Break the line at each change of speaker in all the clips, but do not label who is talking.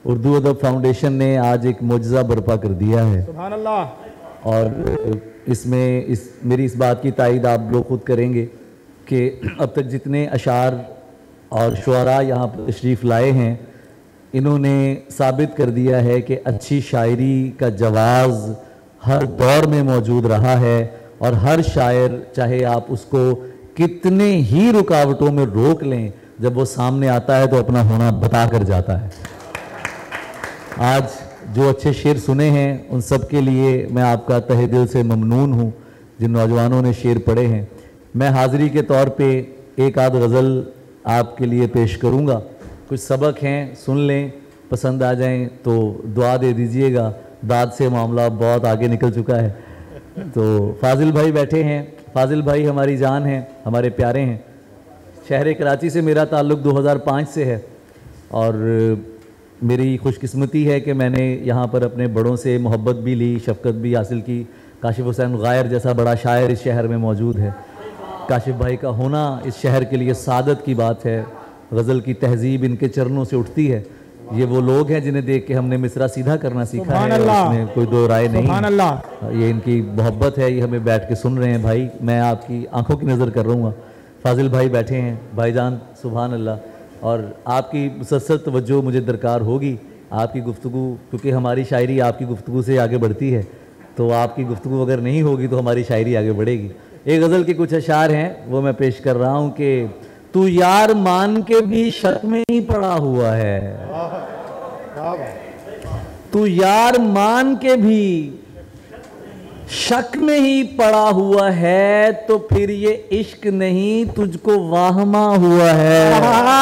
उर्दू अदब फाउंडेशन ने आज एक मोजज़ा बर्पा कर दिया है।
सुभान अल्लाह।
और इसमें मेरी इस बात की तायद आप लोग खुद करेंगे कि अब तक जितने अशार और शुअरा यहाँ पर तशरीफ़ लाए हैं, इन्होंने साबित कर दिया है कि अच्छी शायरी का जवाज़ हर दौर में मौजूद रहा है और हर शायर, चाहे आप उसको कितने ही रुकावटों में रोक लें, जब वो सामने आता है तो अपना होना बता कर जाता है। आज जो अच्छे शेर सुने हैं उन सब के लिए मैं आपका तहे दिल से ममनून हूँ। जिन नौजवानों ने शेर पढ़े हैं, मैं हाज़िरी के तौर पे एक आध गज़ल आपके लिए पेश करूँगा। कुछ सबक हैं, सुन लें, पसंद आ जाएं तो दुआ दे दीजिएगा। दाद से मामला बहुत आगे निकल चुका है। तो फाजिल भाई बैठे हैं। फाजिल भाई हमारी जान हैं, हमारे प्यारे हैं। शहर कराची से मेरा ताल्लुक़ 2005 से है और मेरी खुशकिस्मती है कि मैंने यहाँ पर अपने बड़ों से मोहब्बत भी ली, शफ़क़त भी हासिल की। काशिफ़ हुसैन गायर जैसा बड़ा शायर इस शहर में मौजूद है। काशिफ़ भाई का होना इस शहर के लिए सादत की बात है। गज़ल की तहज़ीब इनके चरणों से उठती है। ये वो लोग हैं जिन्हें देख के हमने मिसरा सीधा करना सीखा है, इसमें कोई दो राय नहीं। ये इनकी मोहब्बत है, ये हमें बैठ के सुन रहे हैं। भाई मैं आपकी आंखों की नज़र कर रहा हूँ। फाजिल भाई बैठे हैं, भाईजान सुभान अल्लाह। और आपकी मुसलसल तवज्जो मुझे दरकार होगी। आपकी गुफ्तगू, क्योंकि हमारी शायरी आपकी गुफ्तगू से आगे बढ़ती है, तो आपकी गुफ्तगू अगर नहीं होगी तो हमारी शायरी आगे बढ़ेगी। एक गज़ल के कुछ अशार हैं, वो मैं पेश कर रहा हूँ कि तू यार मान के भी शक में ही पड़ा हुआ है। तू यार मान के भी शक में ही पड़ा हुआ है, तो फिर ये इश्क नहीं तुझको वाहमा हुआ है।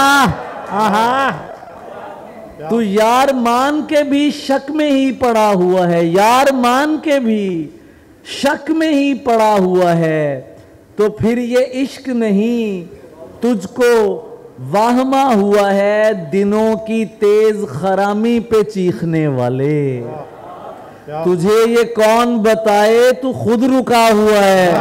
तू यार मान के भी शक में ही पड़ा हुआ है, यार मान के भी शक में ही पड़ा हुआ है, तो फिर ये इश्क नहीं तुझको वाहमा हुआ है। दिनों की तेज खरामी पे चीखने वाले, तुझे ये कौन बताए तू खुद रुका हुआ है।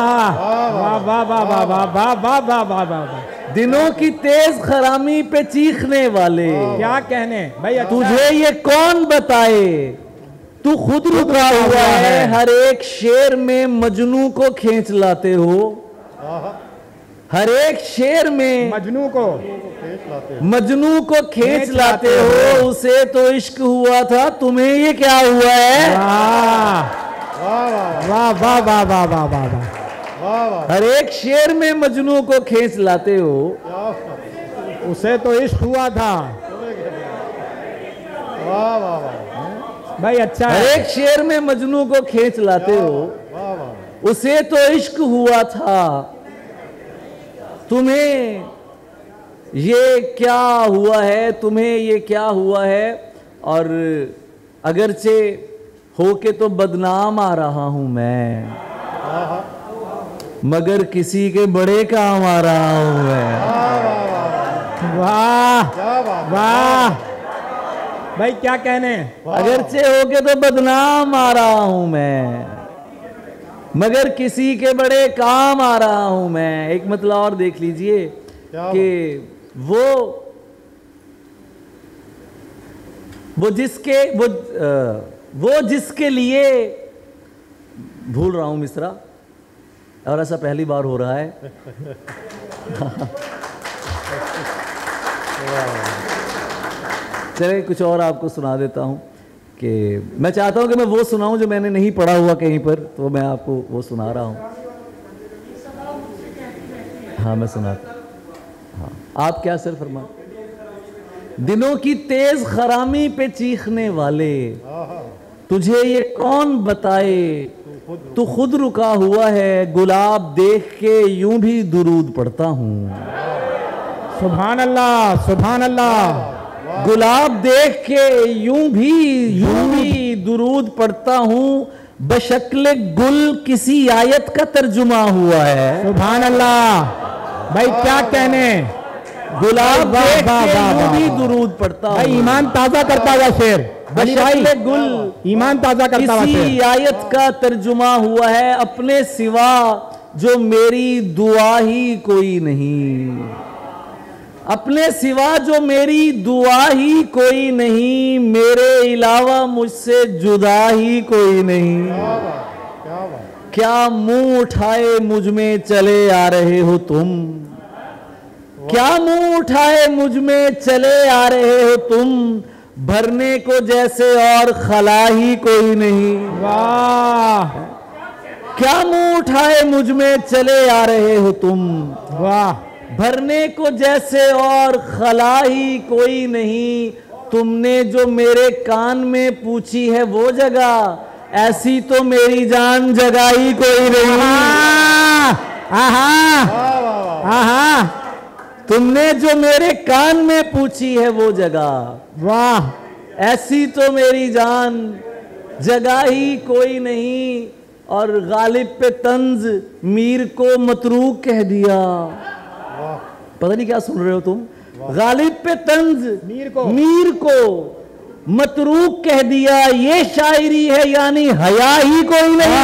दिनों की तेज खरामी पे चीखने वाले,
क्या कहने भाई,
तुझे ये कौन बताए तू खुद रुका हुआ है। हर एक शेर में मजनू को खींच लाते हो, हर एक शेर में मजनू को खींच लाते हो। उसे तो इश्क हुआ था, तुम्हें ये क्या हुआ है।
वाह वाह वाह वाह वाह वाह वाह।
हर एक शेर में मजनू को खींच लाते हो,
उसे तो इश्क हुआ था। भाई अच्छा,
हर एक शेर में मजनू को खींच लाते हो, उसे तो इश्क हुआ था, तुम्हें ये क्या हुआ है, तुम्हें ये क्या हुआ है। और अगरचे होके तो बदनाम आ रहा हूं मैं, मगर किसी के बड़े काम आ रहा हूं मैं।
वाह वाह भाई, क्या कहने।
अगरचे होके तो बदनाम आ रहा हूं मैं, मगर किसी के बड़े काम आ रहा हूं मैं। एक मतलब और देख लीजिए कि वो जिसके लिए, भूल रहा हूं मिसरा, और ऐसा पहली बार हो रहा है। चलिए कुछ और आपको सुना देता हूं कि मैं चाहता हूं कि मैं वो सुनाऊं जो मैंने नहीं पढ़ा हुआ कहीं पर, तो मैं आपको वो सुना रहा हूं। हाँ मैं सुनाता। हाँ आप क्या सर फरमा। दिनों की तेज खरामी पे चीखने वाले, तुझे ये कौन बताए तू खुद रुका हुआ है। गुलाब देख के यूं भी दुरूद पढ़ता हूँ।
सुभान अल्लाह सुभान अल्लाह।
गुलाब देख के यूं भी दुरूद पढ़ता हूँ। बशक्ल गुल किसी आयत का तर्जुमा हुआ है।
सुभान अल्लाह भाई, क्या कहने।
गुलाब देख के यूं भी दुरूद पढ़ता हूँ।
भाई ईमान ताजा करता हुआ शेर,
बशक्ल गुल
ईमान ताजा करता हुआ शेर।
किसी आयत का तर्जुमा हुआ है। अपने सिवा जो मेरी दुआ ही कोई नहीं, अपने सिवा जो मेरी दुआ ही कोई नहीं, मेरे अलावा मुझसे जुदा ही कोई नहीं। क्या मुंह उठाए मुझ में चले आ रहे हो तुम, क्या मुंह उठाए मुझ में चले आ रहे हो तुम, भरने को जैसे और खला ही कोई नहीं।
वाह,
क्या मुंह उठाए मुझ में चले आ रहे हो तुम,
वाह,
भरने को जैसे और खला ही कोई नहीं। तुमने जो मेरे कान में पूछी है वो जगह, ऐसी तो मेरी जान जगह ही कोई नहीं।
आहा, आहा,
तुमने जो मेरे कान में पूछी है वो जगह,
वाह,
ऐसी तो मेरी जान जगह ही कोई नहीं। और गालिब पे तंज मीर को मतरूक कह दिया। पता नहीं क्या सुन रहे हो तुम। गालिब पे तंज मीर को मतरूक कह दिया, ये शायरी है यानी हया ही कोई नहीं।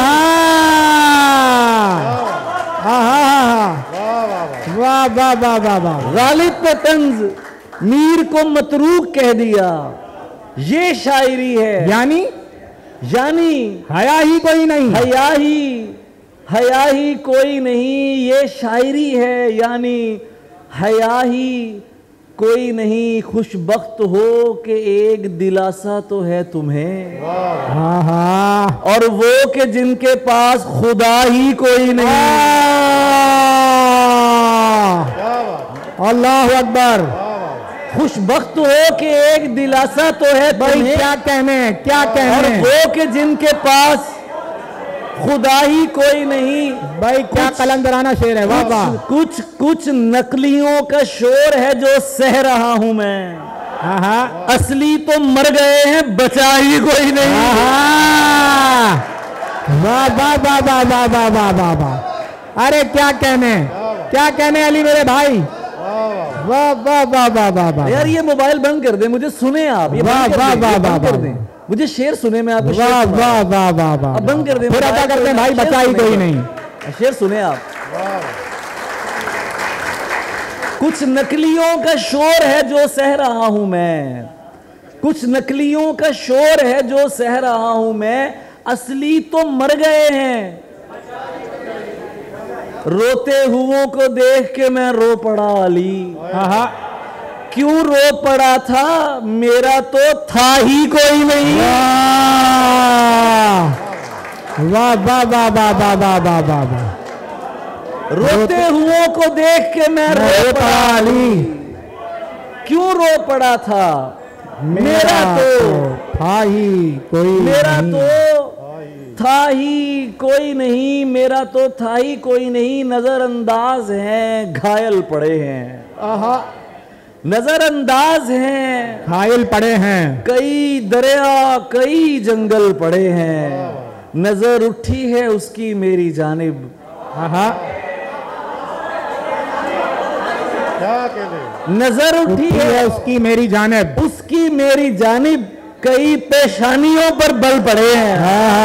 वाह वाह वाह वाह वाह।
गालिब पे तंज मीर को मतरूक कह दिया, ये शायरी है
यानी
हया ही कोई नहीं, हया ही कोई नहीं। ये शायरी है यानी हया ही कोई नहीं। खुशबख्त हो कि एक दिलासा तो है तुम्हें, और वो कि जिनके पास खुदा ही कोई नहीं।
अल्लाह अकबर।
खुशबख्त हो कि एक दिलासा तो है तुम्हें,
क्या कहने
और वो कि जिनके पास खुदा ही कोई नहीं।
भाई क्या कलंदराना शेर है। वाह वाह।
कुछ नकलियों का शोर है जो सह रहा हूं मैं, असली तो मर गए हैं बचा ही कोई नहीं।
वाह वाह वाह वाह वाह वाह वाह वाह वाह। अरे क्या कहने अली मेरे भाई। वाह वाह वाह वाह वाह वाह।
यार ये मोबाइल बंद कर दे, मुझे सुने आप। ये
वाह वाह वाह वाह
कर दें, मुझे शेर सुने में आपको।
वाह वाह वाह वाह वाह।
अब बंद कर दें,
फिर अदा करते हैं भाई, बचा ही कोई नहीं।
शेर सुने आप। कुछ नकलियों का शोर है जो सह रहा हूं मैं, कुछ नकलियों का शोर है जो सह रहा हूं मैं, असली तो मर गए हैं। रोते हुओं को देख के मैं रो पड़ा अली। क्यों रो पड़ा था, मेरा तो था ही कोई नहीं।
वाह वाह वाह वाह वाह वाह वाह वाह वाह।
रोते हुओं को देख के मैं रो पड़ा अली। क्यों रो पड़ा था, मेरा तो
था ही कोई,
मेरा तो था ही कोई नहीं, मेरा तो था ही कोई नहीं। नजरअंदाज हैं घायल पड़े हैं, नजरअंदाज हैं
घायल पड़े हैं। कई
दरिया कई जंगल पड़े हैं, नजर उठी है उसकी मेरी जानिब। नजर उठी है
उसकी मेरी जानिब,
उसकी मेरी जानिब। कई पेशानियों पर बल पड़े हैं।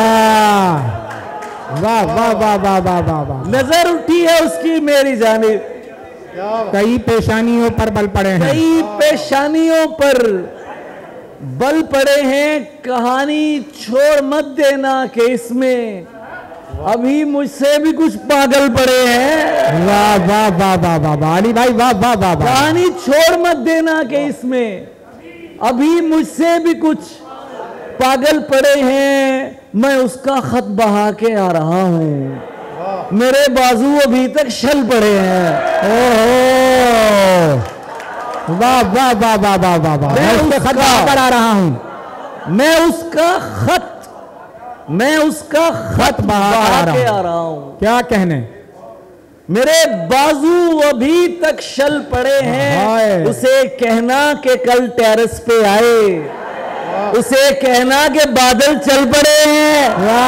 वाह वाह वाह वाह वाह वाह वाह।
नजर उठी है उसकी मेरी जानिब,
कई पेशानियों पर बल पड़े हैं,
कई पेशानियों पर बल पड़े हैं। कहानी छोड़ मत देना कि इसमें अभी मुझसे भी कुछ पागल पड़े हैं।
वाह वाह वाह वाह वाह वाह अली भाई, वाह वाह वाह वाह।
कहानी छोड़ मत देना कि इसमें अभी मुझसे भी कुछ पागल पड़े हैं। मैं उसका खत बहा के आ रहा हूं, मेरे बाजू अभी तक छल पड़े हैं।
ओह वाह वाह वाह वाह वाह वाह वाह। मैं उसका खत बहा कर आ रहा हूं,
मैं उसका खत बहा के आ रहा हूं।
क्या कहने,
मेरे बाजू अभी तक शल पड़े हैं। उसे कहना कि कल टेरेस पे आए, उसे कहना कि बादल चल पड़े हैं।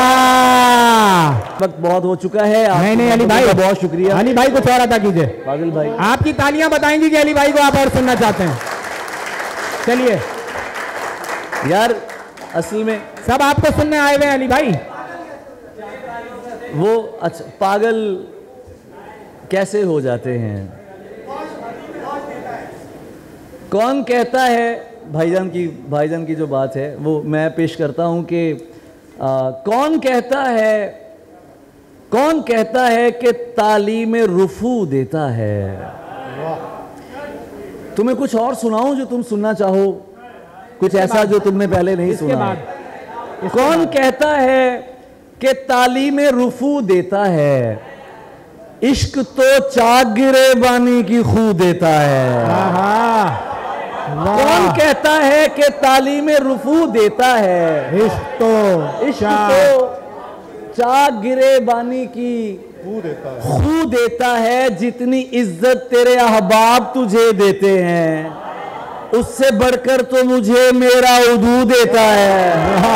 वाह,
वक्त बहुत हो चुका है।
नहीं अली भाई,
बहुत शुक्रिया।
अली भाई कुछ और अदा कीजिए।
बादल भाई
आपकी तालियां बताएंगी कि अली भाई को आप और सुनना चाहते हैं। चलिए
यार, असल में
सब आपको सुनने आए हुए हैं अली भाई।
वो अच्छा पागल कैसे हो जाते हैं। कौन कहता है, भाईजान की जो बात है वो मैं पेश करता हूं कि कौन कहता है कि तालीम रुफू देता है। तुम्हें कुछ और सुनाऊं जो तुम सुनना चाहो, कुछ ऐसा जो तुमने पहले नहीं सुना। कौन कहता है कि तालीम रुफू देता है, इश्क तो चाक गिरेबानी की खू देता है। कौन कहता है कि तालीम रुफू देता है, इश्क तो चाक गिरेबानी की खू देता है। जितनी इज्जत तेरे अहबाब तुझे देते हैं, उससे बढ़कर तो मुझे मेरा उदू देता है।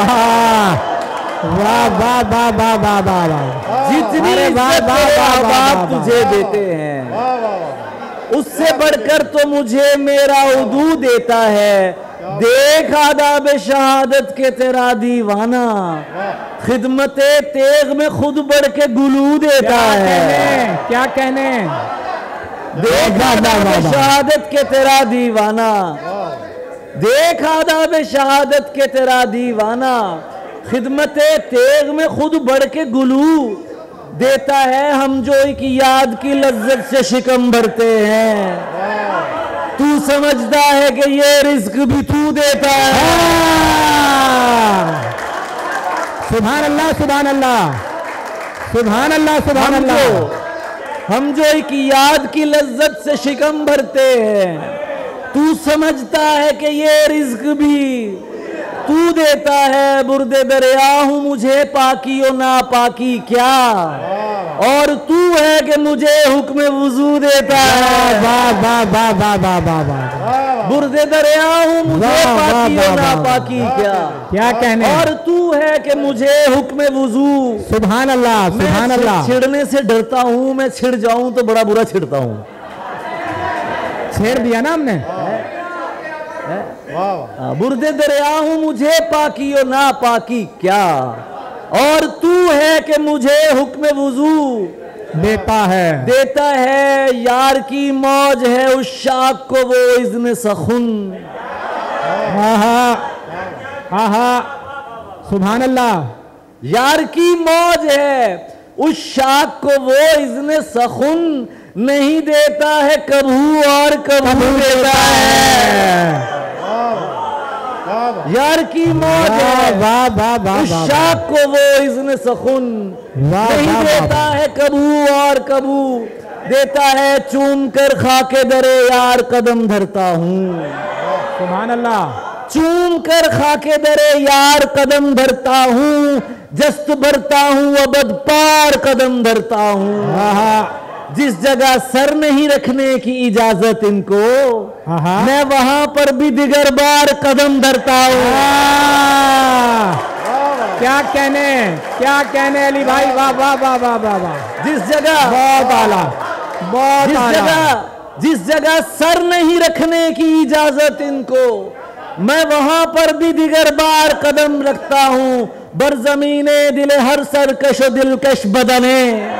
वाह वाह वाह वाह वाह वाह वाह।
जितनी इज्जत तेरे अहबाब तुझे देते हैं, उससे बढ़कर तो मुझे मेरा उदू देता है। देख आदाब शहादत के तेरा दीवाना, खिदमते तेग में खुद बढ़ के गुलू देता है।
क्या कहने,
देख आदाब शहादत के तेरा दीवाना, देख आदाब शहादत के तेरा दीवाना, खिदमते तेग में खुद बढ़ के गुलू देता है। हम जो एक याद की लज्जत से शिकम भरते हैं, तू समझता है कि ये रिस्क भी तू देता है।
सुभान अल्लाह सुभान अल्लाह सुभान अल्लाह सुभान अल्लाह।
हम जो एक याद की लज्जत से शिकम भरते हैं, तू समझता है कि ये रिस्क भी तू देता है। बुर्दे दरिया हूं मुझे पाकी और ना पाकी क्या, और तू है कि मुझे हुक्म वुजू देता है।
वाह वाह वाह वाह वाह वाह वाह।
बुर्दे दरिया हूं मुझे पाकी और ना पाकी
क्या कहने,
और तू है कि मुझे हुक्म वुजू।
सुभान अल्लाह सुभान अल्लाह।
छिड़ने से डरता हूं, मैं छिड़ जाऊं तो बड़ा बुरा छिड़ता हूं।
छेड़ दिया ना हमने।
बुर्दे दरिया हूं मुझे पाकी और ना पाकी क्या, और तू है कि मुझे हुक्म वुजू
देता
है। यार की मौज है उस शाख को वो इज़्न सखुन।
सुभान अल्लाह।
यार की मौज है उस शाख को वो इज़्न सखुन, नहीं देता है कभू और कभू देता है। यार की मौज है उस शाख को वो इज़्न सखुन, नहीं देता है कबू और कबू देता है। चूम कर खाके दरे यार कदम धरता हूँ।
सुभान अल्लाह।
चूम कर खाके दरे यार कदम धरता हूँ, जस्त भरता हूँ अबद पार कदम धरता हूँ। जिस जगह सर नहीं रखने की इजाजत इनको, मैं वहां पर भी दिगर बार कदम धरता हूं।
क्या कहने अली भाई, वाह वाह वाह वाह वाह वाह।
जिस जगह
बहुत आला, बहुत आला।
जिस जगह सर नहीं रखने की इजाजत इनको, मैं वहां पर भी दिगर बार कदम रखता हूं। बरजमीने दिले हर सरकश दिलकश बदने,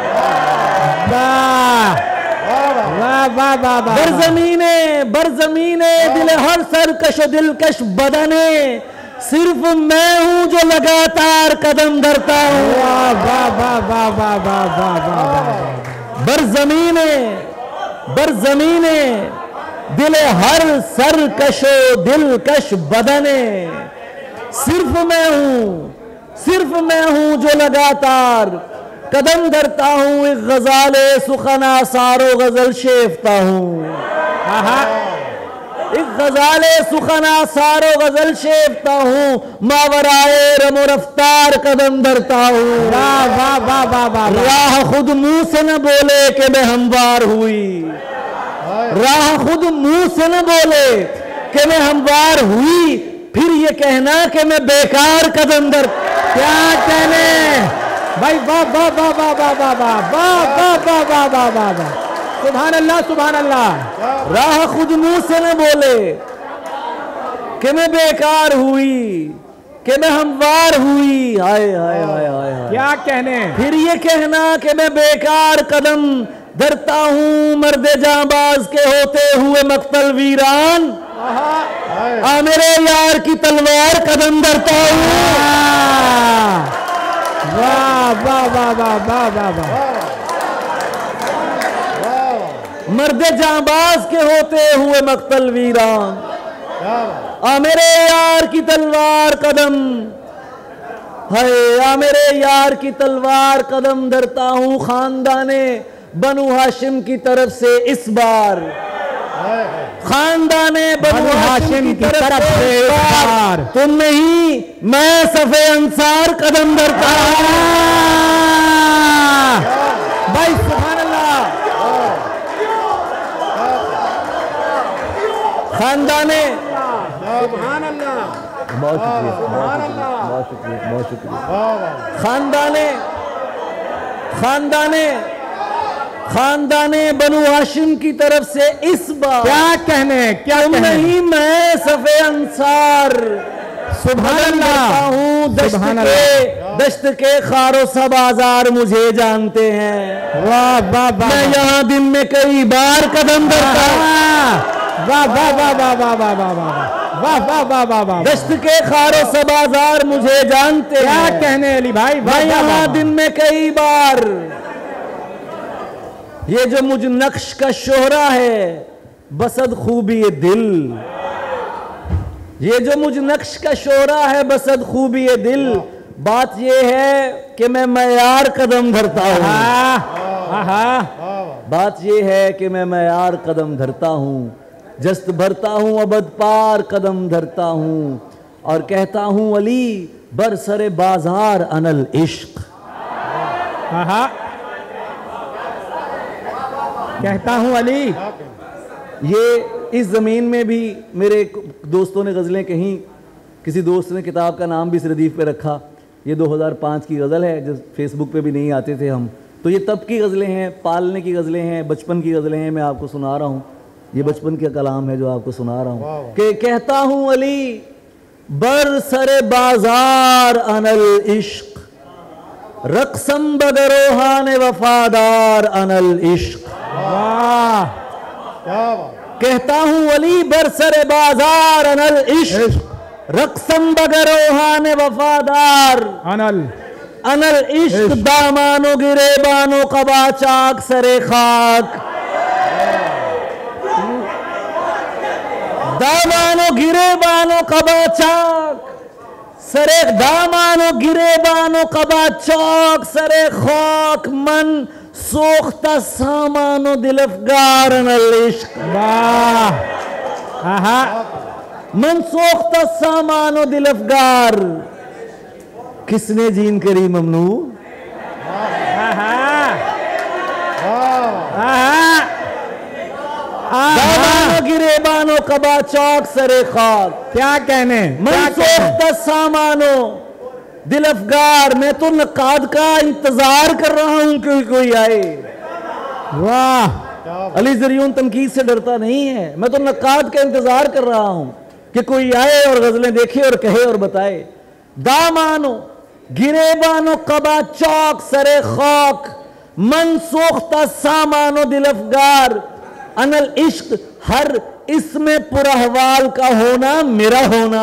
बरजमीने दिल हर सरकश दिलकश बदने, सिर्फ मैं हूं जो लगातार कदम धरता हूं। बरजमीने दिल हर सरकशो दिलकश बदने, सिर्फ मैं हूं जो लगातार कदम धरता हूँ। एक गजाले सुखना सारो गजल शेफता हूँ। एक गजाले सुखना सारो गजल शेफता हूँ। मावराए रमो रफ्तार कदम धरता हूँ। राह खुद मुंह से न बोले कि मैं हमवार हुई, राह खुद मुंह से न बोले कि मैं हमवार हुई, फिर ये कहना कि मैं बेकार कदम धर।
क्या कहने भाई, वाह वाह वाह वाह वाह वाह वाह वाह वाह वाह वाह वाह वाह। सुभान अल्लाह सुभान अल्लाह।
राह खुद मुंह से न बोले कि मैं बेकार हुई, कि मैं हमवार हुई। हाय हाय हाय हाय।
क्या कहने,
फिर ये कहना कि मैं बेकार कदम धरता हूँ। मर्दे जांबाज के होते हुए मक्तल वीरान, आ मेरे यार की तलवार कदम धरता हूँ।
वाह वाह वाह वाह वाह वाह वाह।
मर्दे जांबाज के होते हुए मक्तल वीरान, आ मेरे यार की तलवार कदम, है आ मेरे यार की तलवार कदम धरता हूँ। खानदाने बनु हाशिम की तरफ से इस बार, खानदाने बनु हाशिम की तरफ से इस बार, तुम नहीं मैं सफे अंसार कदम धरता हूँ।
भाई सुभान अल्लाह।
खानदाने,
सुभान अल्लाह,
बहुत शुक्रिया,
सुभान अल्लाह,
बहुत शुक्रिया, बहुत शुक्रिया। खानदाने खानदाने खानदाने बनु हाशिम की तरफ से इस बार,
क्या कहने, क्या
तुम
कहने।
नहीं मैं सफे अंसार
सुभान अल्लाह
हूँ।
सुभान अल्लाह।
दश्त के खारो सा बाजार मुझे जानते हैं।
वाह वाह वाह।
मैं यहाँ दिन में कई बार कदम धरता हूँ।
वाह वाह वाह वाह वाह वाह वाह वाह वाह वाह वाह वाह वाह।
दश्त के खारो सा बाजार मुझे जानते हैं।
क्या कहने अली भाई।
मैं यहाँ दिन में कई बार, ये जो मुझ नक्श का शोहरा है बसद खूबी ये दिल, ये जो मुझ नक्श का शोहरा है बसद खूबी ये दिल, बात ये है कि मैं मयार कदम धरता हूँ। बात ये है कि मैं मयार कदम धरता हूँ, जस्त भरता हूँ अबद पार कदम धरता हूँ, और कहता हूँ अली बरसरे बाजार अनल इश्क।
कहता हूँ अली।
ये इस ज़मीन में भी मेरे दोस्तों ने गज़लें कहीं, किसी दोस्त ने किताब का नाम भी इस रदीफ़ पे रखा। ये 2005 की गज़ल है, जो फेसबुक पे भी नहीं आते थे हम, तो ये तब की गज़लें हैं, पालने की गज़लें हैं, बचपन की गज़लें हैं। मैं आपको सुना रहा हूँ, ये बचपन का कलाम है जो आपको सुना रहा हूँ कि कहता हूँ अली बरसरे बाजार अनल इश्क, रक़्सम बगरोहान वफादार अनल इश्क।
वाह।
कहता हूँ अली बरसरे बाजार अनल इश्क, रक़्सम बगरोहान वफादार
अनल
अनल इश्क, दामानो गिरेबानो कबा चाक सरे खाक, दामानो गिरेबानो कबा चाक सरे, दामानो गिरेबानो कबा चौक सरे खाक, मन सोख्ता सामानो दिलफगार अनल इश्क।
वाह।
मन सोख्ता सामानो दिलफगार, किसने जीन करी ममनू। दामानो गिरेबानो कबा चौक सरे खाक,
क्या कहने।
मन सोख्ता सामानो दिलफगार, मैं तो नकाद का इंतजार कर रहा हूं कि कोई आए।
वाह।
अली ज़रियून तनकीद से डरता नहीं है, मैं तो नकाद का इंतजार कर रहा हूं कि कोई आए और गज़लें देखे और कहे और बताए। दामानो गिरेबानो कबा चौक सरे खाक, मन सोख्ता सामानो दिलफगार अनल इश्क, हर इसमें पुरहवाल का होना मेरा होना,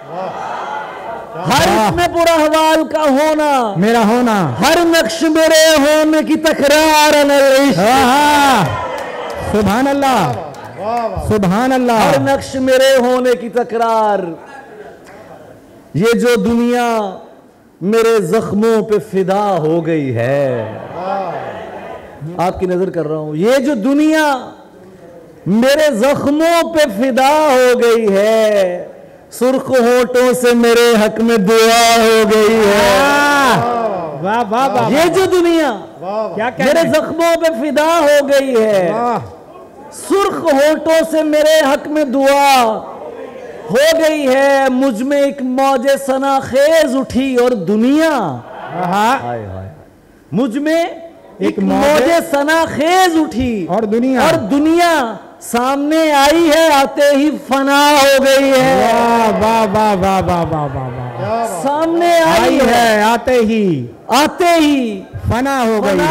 हर इसमें पुरहवाल का होना
मेरा होना,
हर नक्श मेरे होने की तकरार अनल इश्क।
सुभान अल्लाह, सुभान अल्लाह।
हर नक्श मेरे होने की तकरार, ये जो दुनिया मेरे जख्मों पे फिदा हो गई है, आपकी नजर कर रहा हूं, ये जो दुनिया मेरे जख्मों पे फिदा हो गई है, सुर्ख होठों से मेरे हक में दुआ हो गई है।
वाह वाह वाह।
ये जो दुनिया
क्या
मेरे जख्मों पे फिदा हो गई है, सुर्ख होठों से मेरे हक में दुआ हो गई है, मुझ में एक मौजे सना खेज उठी और दुनिया, हाय हाय, मुझ में एक मौजे सना खेज उठी और दुनिया सामने आई है, आते ही फना हो गई है।
वाह वाह वाह वाह वाह वाह।
सामने आई है,
आते ही
फना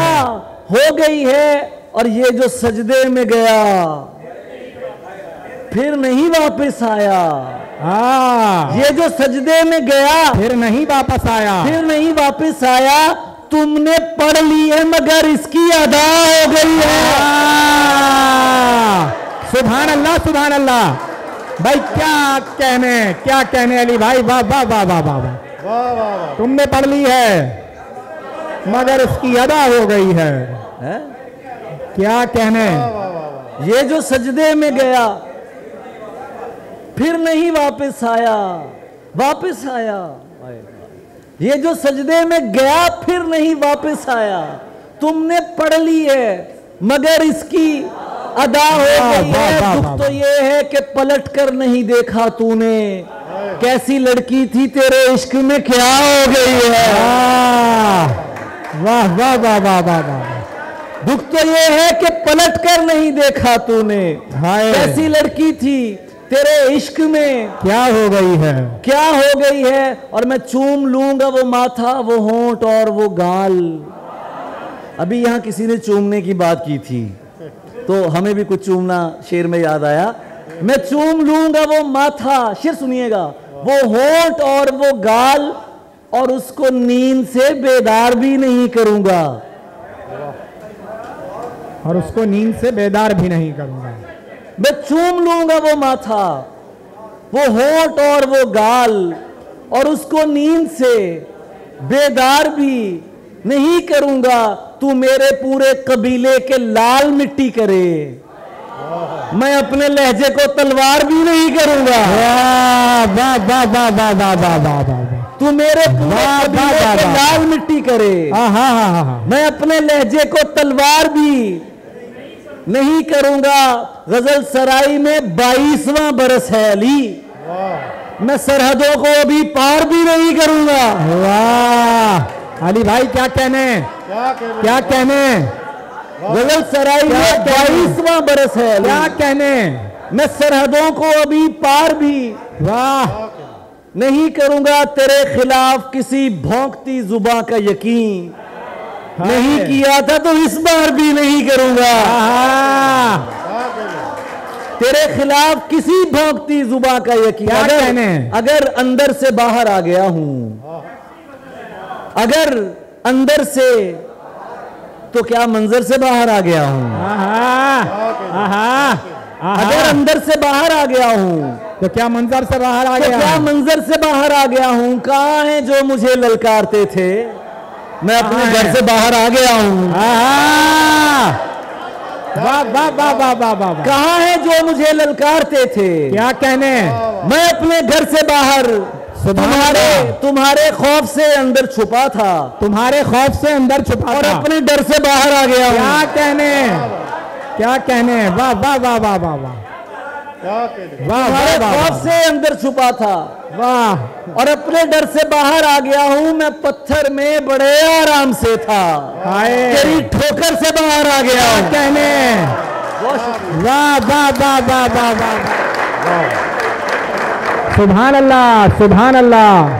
हो गई है। और ये जो सजदे में गया, फिर नहीं वापस आया।
हाँ,
ये जो सजदे में गया
फिर नहीं वापस आया।
फिर नहीं वापस आया। तुमने पढ़ ली है मगर इसकी अदा हो गई है।
सुभान अल्लाह, सुभान अल्लाह। भाई क्या कहने अली भाई, वाह वाह वाह वाह वाह वाह। तुमने पढ़ ली है मगर इसकी अदा हो गई है। क्या कहने।
ये जो सजदे में गया फिर नहीं वापस आया, वापस आया। ये जो सजदे में गया फिर नहीं वापस आया। तुमने पढ़ ली है मगर इसकी अदा हो गई है। दुख तो ये है कि पलट कर नहीं देखा तूने, कैसी लड़की थी तेरे इश्क में क्या हो गई है।
वाह वाह वाह वाह वाह वाह।
दुख तो ये है कि पलट कर नहीं देखा तूने, कैसी लड़की थी तेरे इश्क में
क्या हो गई है,
क्या हो गई है। और मैं चूम लूंगा वो माथा, वो होंठ और वो गाल। अभी यहां किसी ने चूमने की बात की थी तो हमें भी कुछ चूमना शेर में याद आया। मैं चूम लूंगा वो माथा, शेर सुनिएगा, वो होंठ और वो गाल, और उसको नींद से बेदार भी नहीं करूंगा।
और उसको नींद से बेदार भी नहीं करूंगा।
मैं चूम लूंगा वो माथा, वो होंठ और वो गाल, और उसको नींद से बेदार भी नहीं करूंगा। तू मेरे पूरे कबीले के लाल मिट्टी करे, मैं अपने लहजे को तलवार भी नहीं करूंगा।
वाह वाह वाह वाह वाह वाह वाह वाह।
तू मेरे पूरे कबीले के लाल मिट्टी करे, मैं अपने लहजे को तलवार भी नहीं करूंगा। गजल सराई में 22वां बरस है अली, मैं सरहदों को अभी पार भी नहीं करूंगा।
वाह अली भाई, क्या कहने, क्या कहने।
गजल सराई में 22वां बरस है अली,
क्या कहने।
मैं सरहदों को अभी पार भी
वाह
नहीं करूंगा। तेरे खिलाफ किसी भौंकती जुबां का यकीन नहीं किया था तो इस बार भी नहीं करूंगा। तेरे खिलाफ किसी भौंकती जुबां का यकीन, अगर अंदर से बाहर आ गया हूं, अगर अंदर से तो क्या मंजर से बाहर आ गया हूं। अगर अंदर से बाहर आ गया हूं
तो क्या मंजर से बाहर आ गया,
क्या मंजर से बाहर आ गया हूं। कहां है जो मुझे ललकारते थे, मैं अपने घर से बाहर आ गया हूं।
वाह वाह वाह वाह वाह वाह।
कहां है जो मुझे ललकारते थे,
क्या कहने।
मैं अपने घर से बाहर तुम्हारे खौफ से अंदर छुपा था,
तुम्हारे खौफ से अंदर छुपा
और
था,
अपने डर से बाहर आ गया।
क्या कहने, क्या कहने। वाह वाह वाह वाह वाह वाह।
तुम्हारे खौफ से अंदर छुपा था,
वाह,
और अपने डर से बाहर आ गया हूं। मैं पत्थर में बड़े आराम से था, तेरी ठोकर से बाहर आ गया।
कहने। वाह वाह वाह वाह वाह वाह। सुभान अल्लाह, सुभान अल्लाह।